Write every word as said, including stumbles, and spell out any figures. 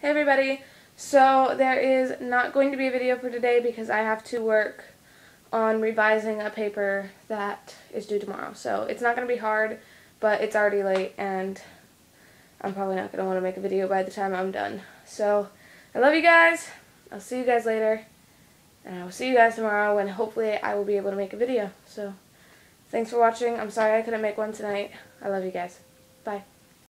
Hey everybody, so there is not going to be a video for today because I have to work on revising a paper that is due tomorrow. So it's not going to be hard, but it's already late and I'm probably not going to want to make a video by the time I'm done. So I love you guys, I'll see you guys later, and I will see you guys tomorrow when hopefully I will be able to make a video. So thanks for watching. I'm sorry I couldn't make one tonight. I love you guys. Bye.